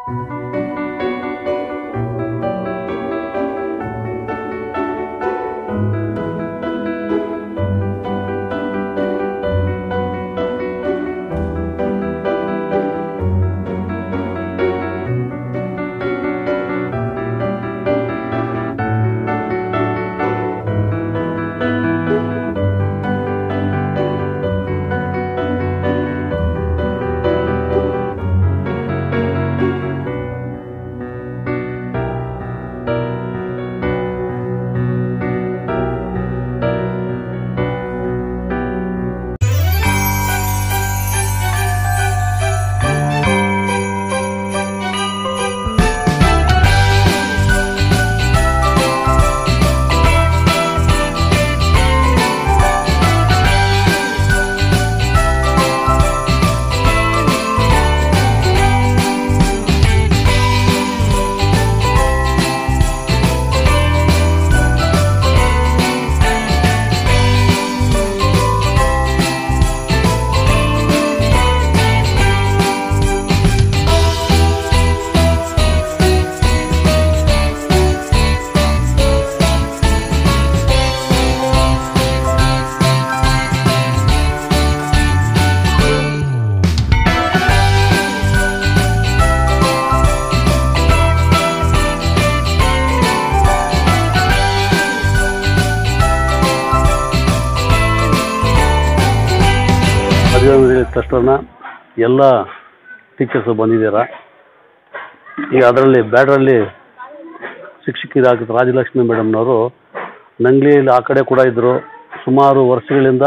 ತಕ್ಷಣ ಎಲ್ಲ ಟೀಚರ್ಸು ಬಂದಿದ್ದೀರಾ. ಈಗ ಅದರಲ್ಲಿ ಬ್ಯಾಡ್ರಲ್ಲಿ ಶಿಕ್ಷಕಿರಾಗ ರಾಜಲಕ್ಷ್ಮಿ ಮೇಡಮ್ನವರು ನಂಗ್ಲಿಯಲ್ಲಿ ಆ ಕಡೆ ಕೂಡ ಇದ್ದರು. ಸುಮಾರು ವರ್ಷಗಳಿಂದ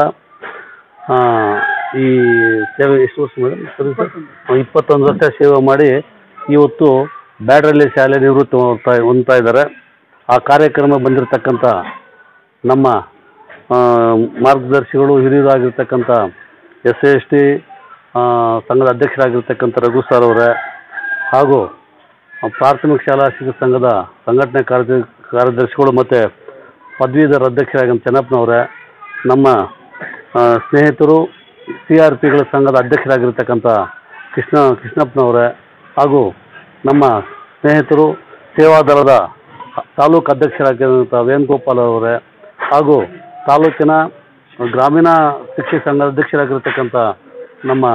ಈ ಸೇವೆ ಎಷ್ಟು ವರ್ಷ ಮೇಡಮ್? 21 ವರ್ಷ ಸೇವೆ ಮಾಡಿ ಇವತ್ತು ಬ್ಯಾಡ್ರಲ್ಲಿ ಶಾಲೆ ನಿವೃತ್ತಿ ಹೊಂದ್ತಾ ಇದ್ದಾರೆ. ಆ ಕಾರ್ಯಕ್ರಮ ಬಂದಿರತಕ್ಕಂಥ ನಮ್ಮ ಮಾರ್ಗದರ್ಶಿಗಳು ಹಿರಿಯರಾಗಿರ್ತಕ್ಕಂಥ SC/ST ಸಂಘದ ಅಧ್ಯಕ್ಷರಾಗಿರ್ತಕ್ಕಂಥ ರಘು ಸರ್ ಅವರೇ, ಹಾಗೂ ಪ್ರಾಥಮಿಕ ಶಾಲಾ ಶಿಕ್ಷಕ ಸಂಘದ ಸಂಘಟನೆ ಕಾರ್ಯದರ್ಶಿಗಳು ಮತ್ತು ಪದವೀಧರ ಅಧ್ಯಕ್ಷರಾಗಿದ್ದ ಚೆನ್ನಪ್ಪನವರೇ, ನಮ್ಮ ಸ್ನೇಹಿತರು CRPಗಳ ಸಂಘದ ಅಧ್ಯಕ್ಷರಾಗಿರ್ತಕ್ಕಂಥ ಕೃಷ್ಣಪ್ಪನವರೇ, ಹಾಗೂ ನಮ್ಮ ಸ್ನೇಹಿತರು ಸೇವಾದಳದ ತಾಲೂಕು ಅಧ್ಯಕ್ಷರಾಗಿರುವಂಥ ವೇಣುಗೋಪಾಲ್ ಅವರೇ, ಹಾಗೂ ತಾಲೂಕಿನ ಗ್ರಾಮೀಣ ಶಿಕ್ಷಕ ಸಂಘದ ಅಧ್ಯಕ್ಷರಾಗಿರ್ತಕ್ಕಂಥ ನಮ್ಮ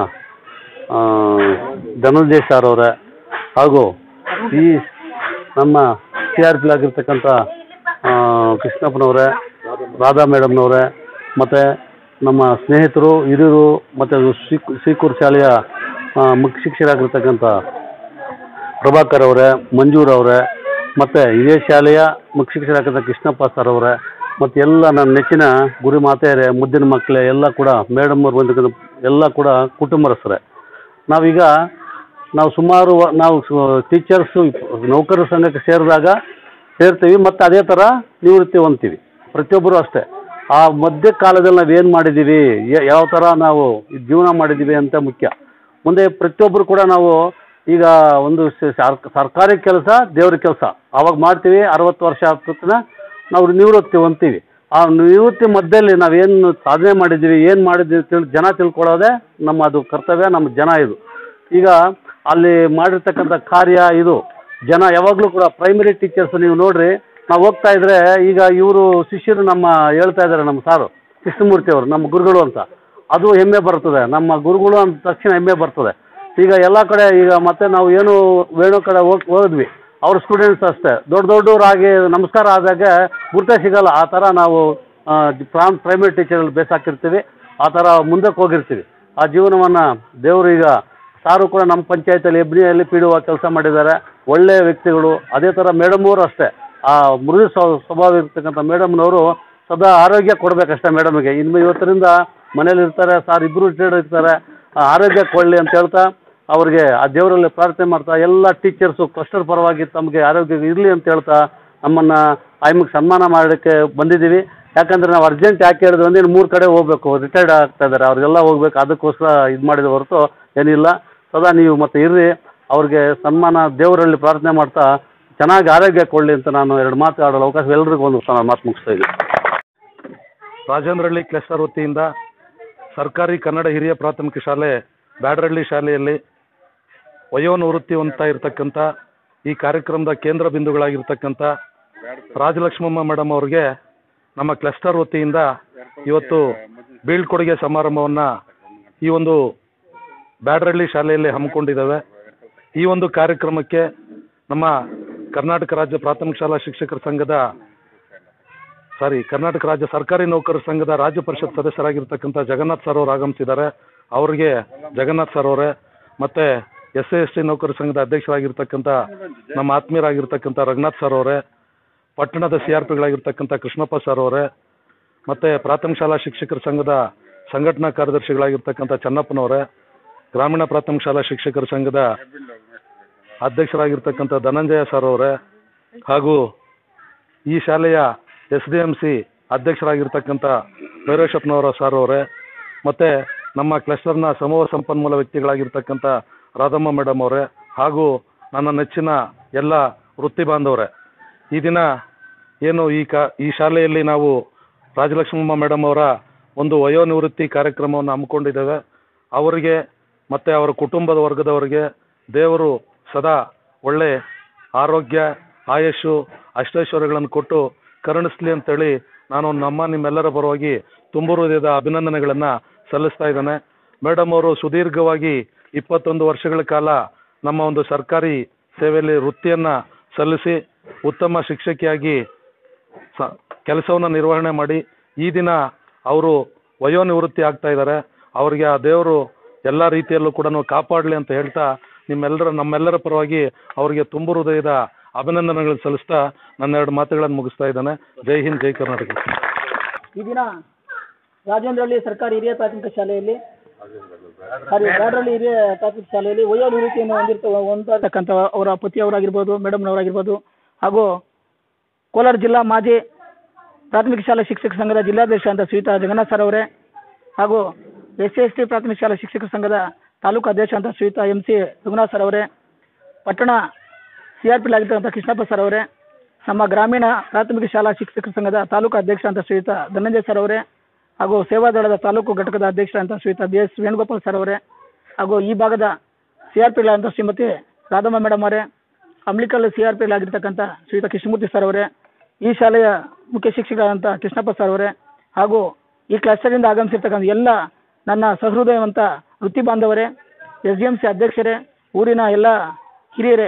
ಧನಂಜಯ್ ಸರ್ ಅವರೇ, ಹಾಗೂ ಈ ನಮ್ಮ CRPಗಳಾಗಿರ್ತಕ್ಕಂಥ ಕೃಷ್ಣಪ್ಪನವರೇ, ರಾಧಾ ಮೇಡಮ್ನವರೇ, ಮತ್ತು ನಮ್ಮ ಸ್ನೇಹಿತರು ಹಿರಿಯರು ಮತ್ತು ಸೀಕೂರು ಶಾಲೆಯ ಮುಖ್ಯ ಶಿಕ್ಷಕರಾಗಿರ್ತಕ್ಕಂಥ ಪ್ರಭಾಕರ್ ಅವರೇ, ಮಂಜೂರ್ ಅವರೇ, ಮತ್ತು ಇದೇ ಶಾಲೆಯ ಮುಖ್ಯ ಶಿಕ್ಷಕರಾಗಿರ್ತಕ್ಕಂಥ ಕೃಷ್ಣಪ್ಪ ಸರ್ ಅವರೇ, ಮತ್ತು ಎಲ್ಲ ನನ್ನ ನೆಚ್ಚಿನ ಗುರು ಮಾತೆಯರೇ, ಮುದ್ದಿನ ಮಕ್ಕಳೇ ಎಲ್ಲ ಕೂಡ ಮೇಡಮ್ ಅವ್ರು ಬಂದಿರ್ತಕ್ಕಂಥ ಎಲ್ಲ ಕೂಡ ಕುಟುಂಬಸ್ಥರೇ. ನಾವು ಸುಮಾರು ನಾವು ಟೀಚರ್ಸು ನೌಕರರ ಸಂಘಕ್ಕೆ ಸೇರ್ತೀವಿ ಮತ್ತು ಅದೇ ಥರ ನಿವೃತ್ತಿ ಹೊಂದ್ತೀವಿ. ಪ್ರತಿಯೊಬ್ಬರು ಅಷ್ಟೇ. ಆ ಮಧ್ಯ ಕಾಲದಲ್ಲಿ ನಾವೇನು ಮಾಡಿದ್ದೀವಿ, ಯಾವ ಥರ ನಾವು ಜೀವನ ಮಾಡಿದ್ದೀವಿ ಅಂತ ಮುಖ್ಯ. ಮುಂದೆ ಪ್ರತಿಯೊಬ್ಬರು ಕೂಡ ನಾವು ಈಗ ಒಂದು ಸರ್ಕಾರಿ ಕೆಲಸ, ದೇವ್ರ ಕೆಲಸ ಆವಾಗ ಮಾಡ್ತೀವಿ. 60 ವರ್ಷ ಆಗ್ತಕ್ಕನ ನಾವು ನಿವೃತ್ತಿ ಹೊಂದ್ತೀವಿ. ಆ ನಿವೃತ್ತಿ ಮಧ್ಯದಲ್ಲಿ ನಾವೇನು ಸಾಧನೆ ಮಾಡಿದ್ದೀವಿ, ಏನು ಮಾಡಿದ್ದೀವಿ ಜನ ತಿಳ್ಕೊಳ್ಳೋದೇ ನಮ್ಮ ಅದು ಕರ್ತವ್ಯ, ನಮ್ಮ ಜನ ಇದು. ಈಗ ಅಲ್ಲಿ ಮಾಡಿರ್ತಕ್ಕಂಥ ಕಾರ್ಯ ಇದು ಜನ ಯಾವಾಗಲೂ ಕೂಡ ಪ್ರೈಮರಿ ಟೀಚರ್ಸ್ ನೀವು ನೋಡ್ರಿ, ನಾವು ಹೋಗ್ತಾ ಇದ್ರೆ ಈಗ ಇವರು ಶಿಷ್ಯರು ನಮ್ಮ ಹೇಳ್ತಾ ಇದ್ದಾರೆ, ನಮ್ಮ ಸಾರು ಕೃಷ್ಣಮೂರ್ತಿ ಅವರು ನಮ್ಮ ಗುರುಗಳು ಅಂತ, ಅದು ಹೆಮ್ಮೆ ಬರ್ತದೆ. ನಮ್ಮ ಗುರುಗಳು ಅಂದ ತಕ್ಷಣ ಹೆಮ್ಮೆ ಬರ್ತದೆ. ಈಗ ಎಲ್ಲ ಕಡೆ ಈಗ ಮತ್ತೆ ನಾವು ಏನು ವೇಣು ಕಡೆ ಹೋದ್ವಿ, ಅವ್ರ ಸ್ಟೂಡೆಂಟ್ಸ್ ಅಷ್ಟೇ ದೊಡ್ಡವರಾಗಿ ನಮಸ್ಕಾರ ಆದಾಗ ಗುರುತೇ ಸಿಗಲ್ಲ. ಆ ಥರ ನಾವು ಪ್ರೈಮರಿ ಟೀಚರಲ್ಲಿ ಬೇಸಾಕಿರ್ತೀವಿ, ಆ ಥರ ಮುಂದಕ್ಕೆ ಹೋಗಿರ್ತೀವಿ. ಆ ಜೀವನವನ್ನು ದೇವರು ಈಗ ಸಾರು ಕೂಡ ನಮ್ಮ ಪಂಚಾಯತಲ್ಲಿ ಎಬ್ನಿಯಲ್ಲಿ PDO ಕೆಲಸ ಮಾಡಿದ್ದಾರೆ, ಒಳ್ಳೆಯ ವ್ಯಕ್ತಿಗಳು. ಅದೇ ಥರ ಮೇಡಮ್ ಅವರು ಅಷ್ಟೇ, ಆ ಮೃದು ಸ್ವಭಾವ ಇರ್ತಕ್ಕಂಥ ಮೇಡಮ್ನವರು ಸದಾ ಆರೋಗ್ಯ ಕೊಡಬೇಕಷ್ಟೇ ಮೇಡಮ್ಗೆ. ಇನ್ನು ಇವತ್ತರಿಂದ ಮನೇಲಿ ಇರ್ತಾರೆ, ಸಾರ್ ಇಬ್ಬರು ರಿಟೈರ್ಡ್ ಇರ್ತಾರೆ, ಆರೋಗ್ಯ ಕೊಡಲಿ ಅಂತ ಹೇಳ್ತಾ ಅವ್ರಿಗೆ ಆ ದೇವರಲ್ಲಿ ಪ್ರಾರ್ಥನೆ ಮಾಡ್ತಾ ಎಲ್ಲ ಟೀಚರ್ಸು ಕ್ಲಸ್ಟರ್ ಪರವಾಗಿ ತಮಗೆ ಆರೋಗ್ಯ ಇರಲಿ ಅಂತ ಹೇಳ್ತಾ ನಮ್ಮನ್ನು ಆಯ್ಮಗೆ ಸನ್ಮಾನ ಮಾಡೋಕ್ಕೆ ಬಂದಿದ್ದೀವಿ. ಯಾಕಂದರೆ ನಾವು ಅರ್ಜೆಂಟ್ ಯಾಕೆ ಹೇಳಿದ್ವಿ ಅಂದರೆ 3 ಕಡೆ ಹೋಗಬೇಕು, ರಿಟೈರ್ಡ್ ಆಗ್ತಾ ಇದ್ದಾರೆ, ಅವ್ರಿಗೆಲ್ಲ ಹೋಗ್ಬೇಕು, ಅದಕ್ಕೋಸ್ಕರ ಇದು ಮಾಡಿದ ಹೊರತು ಏನಿಲ್ಲ. ಸದಾ ನೀವು ಮತ್ತೆ ಇರ್ರಿ, ಅವ್ರಿಗೆ ಸನ್ಮಾನ ದೇವರಲ್ಲಿ ಪ್ರಾರ್ಥನೆ ಮಾಡ್ತಾ ಚೆನ್ನಾಗಿ ಆರೋಗ್ಯ ಕೊಡಲಿ ಅಂತ ನಾನು 2 ಮಾತು ಆಡಲು ಅವಕಾಶ ಎಲ್ಲರಿಗೂ ಒಂದು ಮಾತು ಮುಗಿಸ್ತಾ ಇದ್ದೀನಿ. ರಾಜೇಂದ್ರಹಳ್ಳಿ ಕ್ಲಸ್ಟರ್ ವತಿಯಿಂದ ಸರ್ಕಾರಿ ಕನ್ನಡ ಹಿರಿಯ ಪ್ರಾಥಮಿಕ ಶಾಲೆ ಬ್ಯಾಡ್ರಹಳ್ಳಿ ಶಾಲೆಯಲ್ಲಿ ವಯೋನಿವೃತ್ತಿ ಹೊಂದ್ತಾ ಇರತಕ್ಕಂಥ ಈ ಕಾರ್ಯಕ್ರಮದ ಕೇಂದ್ರ ಬಿಂದುಗಳಾಗಿರ್ತಕ್ಕಂಥ ರಾಜಲಕ್ಷ್ಮಮ್ಮ ಮೇಡಮ್ ಅವ್ರಿಗೆ ನಮ್ಮ ಕ್ಲಸ್ಟರ್ ವತಿಯಿಂದ ಇವತ್ತು ಬೀಳ್ಕೊಡುಗೆ ಸಮಾರಂಭವನ್ನು ಈ ಒಂದು ಬ್ಯಾಡರಳ್ಳಿ ಶಾಲೆಯಲ್ಲಿ ಹಮ್ಮಿಕೊಂಡಿದ್ದೇವೆ. ಈ ಒಂದು ಕಾರ್ಯಕ್ರಮಕ್ಕೆ ನಮ್ಮ ಕರ್ನಾಟಕ ರಾಜ್ಯ ಪ್ರಾಥಮಿಕ ಶಾಲಾ ಶಿಕ್ಷಕರ ಸಂಘದ ಕರ್ನಾಟಕ ರಾಜ್ಯ ಸರ್ಕಾರಿ ನೌಕರರ ಸಂಘದ ರಾಜ್ಯ ಪರಿಷತ್ ಸದಸ್ಯರಾಗಿರ್ತಕ್ಕಂಥ ಜಗನ್ನಾಥ್ ಸರ್ ಅವರು ಆಗಮಿಸಿದ್ದಾರೆ. ಅವರಿಗೆ ಜಗನ್ನಾಥ್ ಸರ್ ಅವರೇ, ಮತ್ತು SC/ST ನೌಕರರ ಸಂಘದ ಅಧ್ಯಕ್ಷರಾಗಿರ್ತಕ್ಕಂಥ ನಮ್ಮ ಆತ್ಮೀಯರಾಗಿರ್ತಕ್ಕಂಥ ರಘುನಾಥ್ ಸರ್ ಅವರೇ, ಪಟ್ಟಣದ CRPಗಳಾಗಿರ್ತಕ್ಕಂಥ ಕೃಷ್ಣಪ್ಪ ಸರ್ ಅವರೇ, ಮತ್ತು ಪ್ರಾಥಮಿಕ ಶಾಲಾ ಶಿಕ್ಷಕರ ಸಂಘದ ಸಂಘಟನಾ ಕಾರ್ಯದರ್ಶಿಗಳಾಗಿರ್ತಕ್ಕಂಥ ಚನ್ನಪ್ಪನವರೇ, ಗ್ರಾಮೀಣ ಪ್ರಾಥಮಿಕ ಶಾಲಾ ಶಿಕ್ಷಕರ ಸಂಘದ ಅಧ್ಯಕ್ಷರಾಗಿರ್ತಕ್ಕಂಥ ಧನಂಜಯ ಸರ್ ಅವರೇ, ಹಾಗೂ ಈ ಶಾಲೆಯ SDMC ಅಧ್ಯಕ್ಷರಾಗಿರ್ತಕ್ಕಂಥ ಭೈರವೇಶಪ್ಪನವರ ಸರ್ ಅವರೇ, ಮತ್ತು ನಮ್ಮ ಕ್ಲಸ್ಟರ್ನ ಸಮೂಹ ಸಂಪನ್ಮೂಲ ವ್ಯಕ್ತಿಗಳಾಗಿರ್ತಕ್ಕಂಥ ರಾಧಮ್ಮ ಮೇಡಮ್ ಅವರೇ, ಹಾಗೂ ನನ್ನ ನೆಚ್ಚಿನ ಎಲ್ಲ ವೃತ್ತಿ ಬಾಂಧವರೇ, ಈ ದಿನ ಏನು ಈ ಶಾಲೆಯಲ್ಲಿ ನಾವು ರಾಜಲಕ್ಷ್ಮಮ್ಮ ಮೇಡಮ್ ಅವರ ಒಂದು ವಯೋನಿವೃತ್ತಿ ಕಾರ್ಯಕ್ರಮವನ್ನು ಹಮ್ಮಿಕೊಂಡಿದ್ದೇವೆ. ಅವರಿಗೆ ಮತ್ತು ಅವರ ಕುಟುಂಬದ ವರ್ಗದವರಿಗೆ ದೇವರು ಸದಾ ಒಳ್ಳೆ ಆರೋಗ್ಯ, ಆಯುಷು, ಅಷ್ಟೈಶ್ವರ್ಯಗಳನ್ನು ಕೊಟ್ಟು ಕರುಣಿಸಲಿ ಅಂತೇಳಿ ನಾನು ನಿಮ್ಮೆಲ್ಲರ ಪರವಾಗಿ ತುಂಬ ಹೃದಯದ ಅಭಿನಂದನೆಗಳನ್ನು ಸಲ್ಲಿಸ್ತಾ ಇದ್ದೇನೆ. ಮೇಡಮ್ ಅವರು ಸುದೀರ್ಘವಾಗಿ 21 ವರ್ಷಗಳ ಕಾಲ ನಮ್ಮ ಒಂದು ಸರ್ಕಾರಿ ಸೇವೆಯಲ್ಲಿ ವೃತ್ತಿಯನ್ನು ಸಲ್ಲಿಸಿ ಉತ್ತಮ ಶಿಕ್ಷಕಿಯಾಗಿ ಕೆಲಸವನ್ನು ನಿರ್ವಹಣೆ ಮಾಡಿ ಈ ದಿನ ಅವರು ವಯೋನಿವೃತ್ತಿ ಆಗ್ತಾ ಇದ್ದಾರೆ. ಅವರಿಗೆ ಆ ದೇವರು ಎಲ್ಲ ರೀತಿಯಲ್ಲೂ ಕೂಡ ಕಾಪಾಡಲಿ ಅಂತ ಹೇಳ್ತಾ ನಮ್ಮೆಲ್ಲರ ಪರವಾಗಿ ಅವರಿಗೆ ತುಂಬ ಹೃದಯದ ಅಭಿನಂದನೆಗಳನ್ನು ಸಲ್ಲಿಸ್ತಾ ನನ್ನ 2 ಮಾತುಗಳನ್ನು ಮುಗಿಸ್ತಾ ಇದ್ದಾನೆ. ಜೈ ಹಿಂದ್, ಜೈ ಕರ್ನಾಟಕ. ಈ ದಿನ ರಾಜೇಂದ್ರಹಳ್ಳಿ ಸರ್ಕಾರಿ ಹಿರಿಯ ಪ್ರಾಥಮಿಕ ಶಾಲೆಯಲ್ಲಿ ಬ್ಯಾಡರಳ್ಳಿ ಹಿರಿಯ ಪ್ರಾಥಮಿಕ ಶಾಲೆಯಲ್ಲಿ ವಯೋನಿವೃತ್ತಿಯನ್ನು ಹೊಂದಿರತಕ್ಕಂಥ ಅವರ ಪತಿಯವರಾಗಿರ್ಬೋದು, ಮೇಡಮ್ನವರಾಗಿರ್ಬೋದು, ಹಾಗೂ ಕೋಲಾರ ಜಿಲ್ಲಾ ಮಾಜಿ ಪ್ರಾಥಮಿಕ ಶಾಲಾ ಶಿಕ್ಷಕ ಸಂಘದ ಜಿಲ್ಲಾಧ್ಯಕ್ಷ ಅಂತ ಶ್ರೀಯುತ ಜಗನ್ನಾಥ್ ಸರ್ ಅವರೇ, ಹಾಗೂ SC/ST ಪ್ರಾಥಮಿಕ ಶಾಲಾ ಶಿಕ್ಷಕರ ಸಂಘದ ತಾಲೂಕು ಅಧ್ಯಕ್ಷ ಅಂತ ಶ್ರೀಯುತ MC ರಘುನಾಥ್ ಸರ್ ಅವರೇ, ಪಟ್ಟಣ CRPಗಳಾಗಿರ್ತಕ್ಕಂಥ ಕೃಷ್ಣಪ್ಪ ಸರ್ ಅವರೇ, ನಮ್ಮ ಗ್ರಾಮೀಣ ಪ್ರಾಥಮಿಕ ಶಾಲಾ ಶಿಕ್ಷಕರ ಸಂಘದ ತಾಲೂಕು ಅಧ್ಯಕ್ಷ ಅಂತ ಶ್ರೀಯುತ ಧನಂಜಯ ಸರ್ ಅವರೇ, ಹಾಗೂ ಸೇವಾದಳದ ತಾಲೂಕು ಘಟಕದ ಅಧ್ಯಕ್ಷ ಅಂತ ಶ್ರೀಯುತ BS ವೇಣುಗೋಪಾಲ್ ಸರ್ ಅವರೇ, ಹಾಗೂ ಈ ಭಾಗದ CRPಗಳಂತ ಶ್ರೀಮತಿ ರಾಧಮ್ಮ ಮೇಡಮ್ ಅವರೇ, ಅಂಬ್ಲಿಕಲ್ CRPಗಳಾಗಿರ್ತಕ್ಕಂಥ ಶ್ರೀಯುತ ಕೃಷ್ಣಮೂರ್ತಿ ಸರ್ ಅವರೇ, ಈ ಶಾಲೆಯ ಮುಖ್ಯ ಶಿಕ್ಷಕರಾದಂಥ ಕೃಷ್ಣಪ್ಪ ಸರ್ ಅವರೇ, ಹಾಗೂ ಈ ಕ್ಲಸ್ಟರಿಂದ ಆಗಮಿಸಿರ್ತಕ್ಕಂಥ ಎಲ್ಲ ನನ್ನ ಸಹೃದಯವಂತ ವೃತ್ತಿ ಬಾಂಧವರೇ, SDMC ಅಧ್ಯಕ್ಷರೇ, ಊರಿನ ಎಲ್ಲ ಹಿರಿಯರೇ,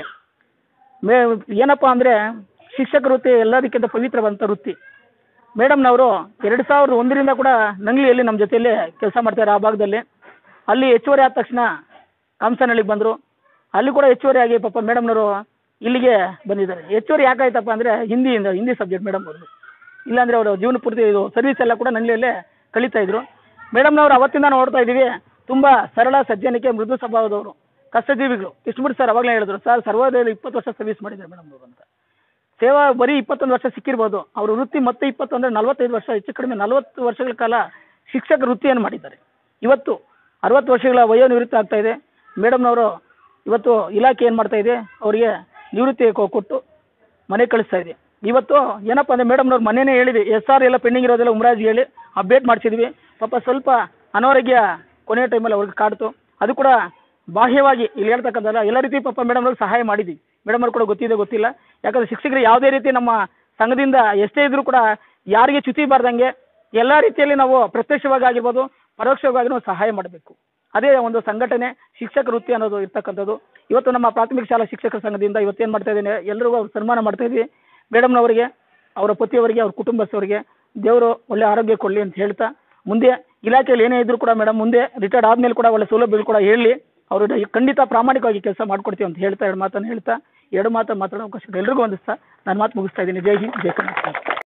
ಏನಪ್ಪ ಅಂದರೆ ಶಿಕ್ಷಕ ವೃತ್ತಿ ಎಲ್ಲದಕ್ಕಿಂತ ಪವಿತ್ರವಾದಂಥ ವೃತ್ತಿ. ಮೇಡಮ್ನವರು 2001ರಿಂದ ಕೂಡ ನಂಗ್ಲಿಯಲ್ಲಿ ನಮ್ಮ ಜೊತೆಯಲ್ಲಿ ಕೆಲಸ ಮಾಡ್ತಾರೆ. ಆ ಭಾಗದಲ್ಲಿ ಅಲ್ಲಿ ಹೆಚ್ಚುವರಿ ಆದ ತಕ್ಷಣ ಕಾಮಸನಹಳ್ಳಿಗೆ ಬಂದರು. ಅಲ್ಲಿ ಕೂಡ ಹೆಚ್ಚುವರಿಯಾಗಿ ಪಾಪ ಮೇಡಮ್ನವರು ಇಲ್ಲಿಗೆ ಬಂದಿದ್ದಾರೆ. ಹೆಚ್ಚುವರಿ ಯಾಕಾಯ್ತಪ್ಪ ಅಂದರೆ ಹಿಂದಿ ಸಬ್ಜೆಕ್ಟ್ ಮೇಡಮ್ ಅವ್ರದ್ದು. ಇಲ್ಲಾಂದರೆ ಅವರು ಜೀವನ ಪೂರ್ತಿ ಇದು ಸರ್ವಿಸ್ ಎಲ್ಲ ಕೂಡ ನಂಗ್ಲಿಯಲ್ಲೇ ಕಳೀತಾ ಇದ್ರು. ಮೇಡಮ್ನವರು ಅವತ್ತಿಂದ ನೋಡ್ತಾ ಇದ್ದೀವಿ, ತುಂಬ ಸರಳ ಸಜ್ಜನಿಕೆ, ಮೃದು ಸ್ವಭಾವದವರು, ಕಷ್ಟಜೀವಿಗಳು. ಕೃಷ್ಣಮೂರ್ತಿ ಸರ್ ಅವಾಗಲೇ ಹೇಳಿದ್ರು, ಸರ್ ಸರ್ವೋದಯದಲ್ಲಿ 20 ವರ್ಷ ಸರ್ವಿಸ್ ಮಾಡಿದ್ದಾರೆ ಮೇಡಮ್ನವರು ಅಂತ. ಸೇವಾ ಬರೀ 21 ವರ್ಷ ಸಿಕ್ಕಿರ್ಬೋದು, ಅವರು ವೃತ್ತಿ ಮತ್ತೆ 20 ಅಂದರೆ 45 ವರ್ಷ, ಹೆಚ್ಚು ಕಡಿಮೆ 40 ವರ್ಷಗಳ ಕಾಲ ಶಿಕ್ಷಕ ವೃತ್ತಿಯನ್ನು ಮಾಡಿದ್ದಾರೆ. ಇವತ್ತು 60 ವರ್ಷಗಳ ವಯೋನಿವೃತ್ತಿ ಆಗ್ತಾ ಇದೆ. ಮೇಡಮ್ನವರು ಇವತ್ತು ಇಲಾಖೆ ಏನು ಮಾಡ್ತಾ ಇದೆ, ಅವರಿಗೆ ನಿವೃತ್ತಿ ಕೊಟ್ಟು ಮನೆ ಕಳಿಸ್ತಾ ಇದೆ. ಇವತ್ತು ಏನಪ್ಪ ಅಂದರೆ ಮೇಡಮ್ನವ್ರು ಮನೆಯೇ ಹೇಳಿದ್ವಿ, SR ಎಲ್ಲ ಪೆಂಡಿಂಗ್ ಇರೋದೆಲ್ಲ ಉಮರಾಜಿ ಹೇಳಿ ಅಪ್ಡೇಟ್ ಮಾಡಿಸಿದ್ವಿ. ಪಾಪ ಸ್ವಲ್ಪ ಅನಾರೋಗ್ಯ ಕೊನೆಯ ಟೈಮಲ್ಲಿ ಅವ್ರಿಗೆ ಕಾಡ್ತು. ಅದು ಕೂಡ ಬಾಹ್ಯವಾಗಿ ಇಲ್ಲಿ ಹೇಳ್ತಕ್ಕಂಥಲ್ಲ ಎಲ್ಲ ರೀತಿ ಪಾಪ ಮೇಡಮ್ನವ್ರಿಗೆ ಸಹಾಯ ಮಾಡಿದ್ವಿ. ಮೇಡಮ್ನವ್ರು ಕೂಡ ಗೊತ್ತಿಲ್ಲ, ಯಾಕಂದರೆ ಶಿಕ್ಷಕರು ಯಾವುದೇ ರೀತಿ ನಮ್ಮ ಸಂಘದಿಂದ ಎಷ್ಟೇ ಇದ್ರೂ ಕೂಡ ಯಾರಿಗೆ ಚ್ಯುತಿ ಬಾರ್ದಂಗೆ ಎಲ್ಲ ರೀತಿಯಲ್ಲಿ ನಾವು ಪ್ರತ್ಯಕ್ಷವಾಗಿ ಆಗಿರ್ಬೋದು, ಪರೋಕ್ಷವಾಗಿ ನಾವು ಸಹಾಯ ಮಾಡಬೇಕು. ಅದೇ ಒಂದು ಸಂಘಟನೆ ಶಿಕ್ಷಕ ವೃತ್ತಿ ಅನ್ನೋದು ಇರ್ತಕ್ಕಂಥದ್ದು. ಇವತ್ತು ನಮ್ಮ ಪ್ರಾಥಮಿಕ ಶಾಲಾ ಶಿಕ್ಷಕರ ಸಂಘದಿಂದ ಇವತ್ತೇನು ಮಾಡ್ತಾ ಇದ್ದೇನೆ, ಎಲ್ಲರಿಗೂ ಸನ್ಮಾನ ಮಾಡ್ತಾ ಇದ್ವಿ. ಮೇಡಮ್ನವರಿಗೆ, ಅವರ ಪತಿಯವರಿಗೆ, ಅವ್ರ ಕುಟುಂಬಸ್ಥವರಿಗೆ ದೇವರು ಒಳ್ಳೆ ಆರೋಗ್ಯ ಕೊಡಲಿ ಅಂತ ಹೇಳ್ತಾ, ಮುಂದೆ ಇಲಾಖೆಯಲ್ಲಿ ಏನೇ ಇದ್ರೂ ಕೂಡ ಮೇಡಮ್ ಮುಂದೆ ರಿಟೈರ್ಡ್ ಆದಮೇಲೆ ಕೂಡ ಒಳ್ಳೆ ಸೌಲಭ್ಯಗಳು ಕೂಡ ಹೇಳಿ ಅವರು ಖಂಡಿತ ಪ್ರಾಮಾಣಿಕವಾಗಿ ಕೆಲಸ ಮಾಡ್ಕೊಡ್ತೀವಿ ಅಂತ ಹೇಳ್ತಾ 2 ಮಾತನ್ನು ಹೇಳ್ತಾ 2 ಮಾತು ಮಾತಾಡೋ ಅವಕಾಶ ಎಲ್ರಿಗೂ ಹೊಂದಿಸ್ತಾ ನಾನು ಮಾತು ಮುಗಿಸ್ತಾ ಇದ್ದೀನಿ. ಜೈ ಹಿಂದ್, ಜೈ ಕರ್ನಾಟಕ.